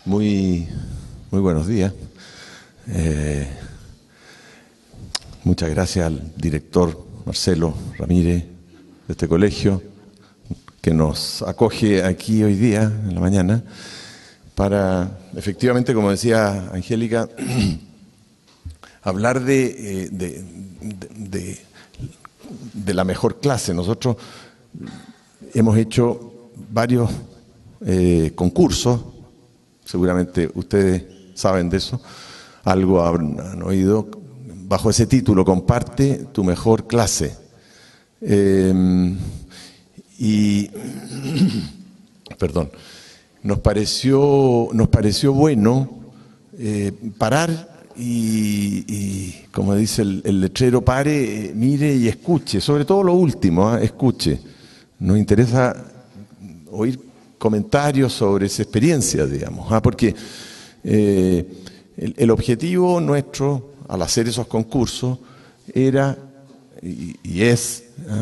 Muy buenos días. Muchas gracias al director Marcelo Ramírez de este colegio que nos acoge aquí hoy día, en la mañana, para, efectivamente, como decía Angélica, hablar de la mejor clase. Nosotros hemos hecho varios concursos, seguramente ustedes saben de eso, algo han oído, bajo ese título, Comparte tu mejor clase. Perdón, nos pareció bueno parar y, como dice el letrero, pare, mire y escuche, sobre todo lo último, escuche. Nos interesa oír comentarios sobre esa experiencia, digamos, porque el objetivo nuestro al hacer esos concursos era y es,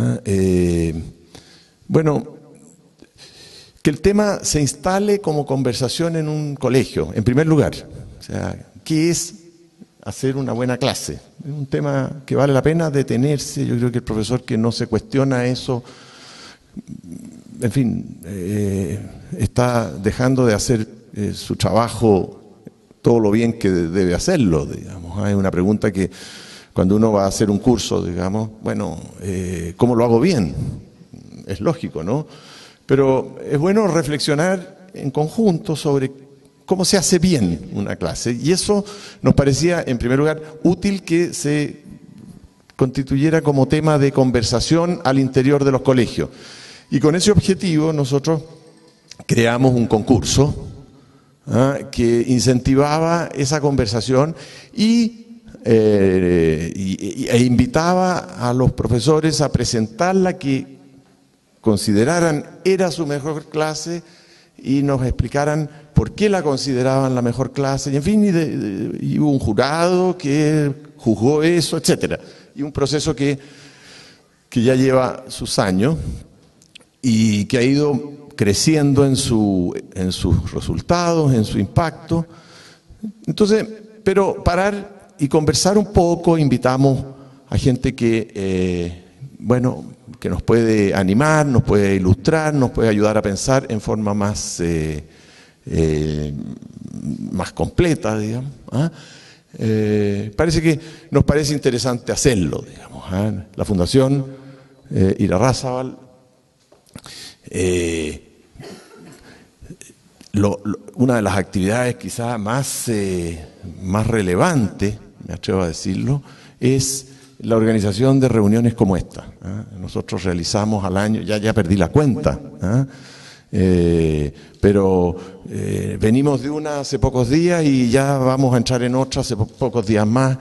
bueno, que el tema se instale como conversación en un colegio, en primer lugar. O sea, ¿qué es hacer una buena clase? Es un tema que vale la pena detenerse. Yo creo que el profesor que no se cuestiona eso, en fin, está dejando de hacer su trabajo todo lo bien que debe hacerlo, digamos. Hay una pregunta que cuando uno va a hacer un curso, digamos, bueno, ¿cómo lo hago bien? Es lógico, ¿no? Pero es bueno reflexionar en conjunto sobre cómo se hace bien una clase. Y eso nos parecía, en primer lugar, útil que se constituyera como tema de conversación al interior de los colegios. Y con ese objetivo nosotros creamos un concurso que incentivaba esa conversación e invitaba a los profesores a presentar la que consideraran era su mejor clase y nos explicaran por qué la consideraban la mejor clase, y en fin, y hubo un jurado que juzgó eso, etcétera. Y un proceso que ya lleva sus años y que ha ido creciendo en sus resultados, en su impacto. Entonces, pero parar y conversar un poco, invitamos a gente que, bueno, que nos puede animar, nos puede ilustrar, nos puede ayudar a pensar en forma más completa, digamos. Nos parece interesante hacerlo, digamos. La Fundación Irarrázaval, una de las actividades quizás más relevantes, me atrevo a decirlo, es la organización de reuniones como esta. Nosotros realizamos al año, ya perdí la cuenta, pero venimos de una hace pocos días y ya vamos a entrar en otra hace pocos días más.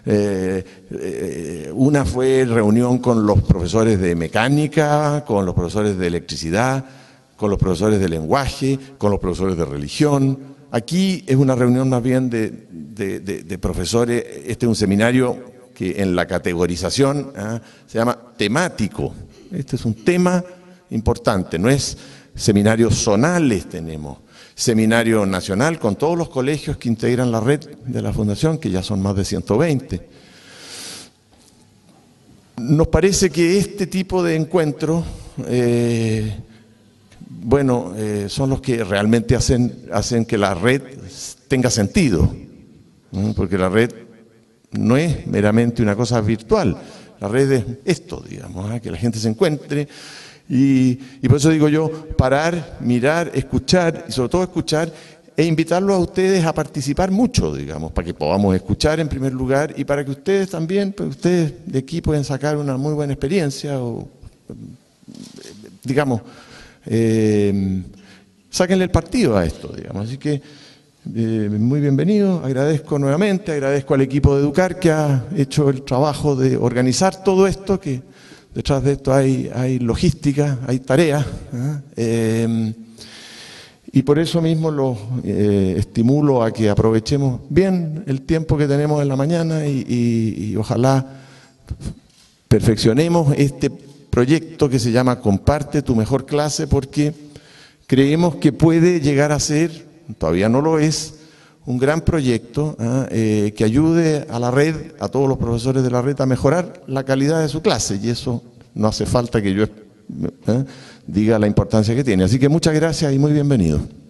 Una fue reunión con los profesores de mecánica, con los profesores de electricidad, con los profesores de lenguaje, con los profesores de religión. Aquí es una reunión más bien de profesores. Este es un seminario que en la categorización se llama temático. Este es un tema importante, no es seminarios zonales, tenemos seminario nacional con todos los colegios que integran la red de la Fundación, que ya son más de 120. Nos parece que este tipo de encuentros, son los que realmente hacen que la red tenga sentido, porque la red no es meramente una cosa virtual, la red es esto, digamos, que la gente se encuentre. Y por eso digo yo, parar, mirar, escuchar, y sobre todo escuchar, e invitarlos a ustedes a participar mucho, digamos, para que podamos escuchar en primer lugar y para que ustedes también, pues ustedes de aquí pueden sacar una muy buena experiencia o, digamos, sáquenle el partido a esto, digamos. Así que muy bienvenido, agradezco nuevamente, agradezco al equipo de Educar que ha hecho el trabajo de organizar todo esto, que detrás de esto hay logística, hay tareas, y por eso mismo los estimulo a que aprovechemos bien el tiempo que tenemos en la mañana y ojalá perfeccionemos este proyecto que se llama Comparte tu mejor clase, porque creemos que puede llegar a ser todavía no lo es, un gran proyecto que ayude a la red, a todos los profesores de la red, a mejorar la calidad de su clase, y eso no hace falta que yo diga la importancia que tiene. Así que muchas gracias y muy bienvenido.